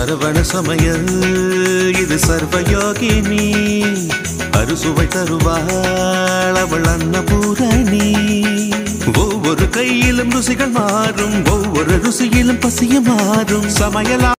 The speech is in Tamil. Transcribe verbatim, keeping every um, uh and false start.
சரவண சமையல் இது சர்வயோகினி அறுசுவை தருவாள் அவள் அன்னபூரணி ஒவ்வொரு கையிலும் ருசிகள் மாறும் ஒவ்வொரு ருசியிலும் பசிய மாறும் சமையலா